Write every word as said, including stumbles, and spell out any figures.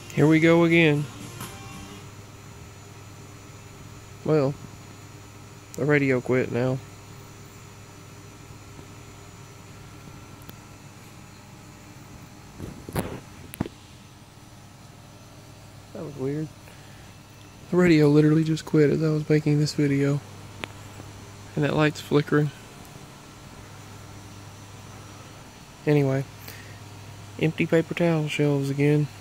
Here we go again. Well, the radio quit now. That was weird. The radio literally just quit as I was making this video. And that light's flickering. Anyway, empty paper towel shelves again.